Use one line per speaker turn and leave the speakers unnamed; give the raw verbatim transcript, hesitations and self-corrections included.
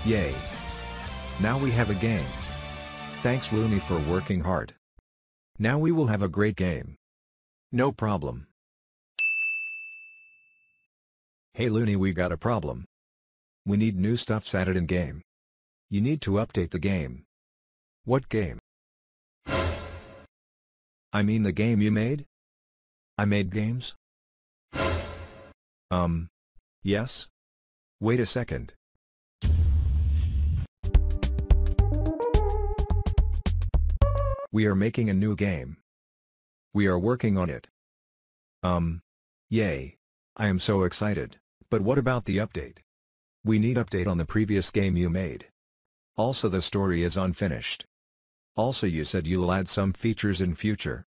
Yay! Now we have a game. Thanks Luni for working hard. Now we will have a great game. No problem. Hey Luni, we got a problem. We need new stuffs added in game. You need to update the game. What game? I mean the game you made? I made games? Um. Yes? Wait a second. We are making a new game. We are working on it. Um. Yay. I am so excited, but what about the update? We need update on the previous game you made. Also the story is unfinished. Also you said you'll add some features in future.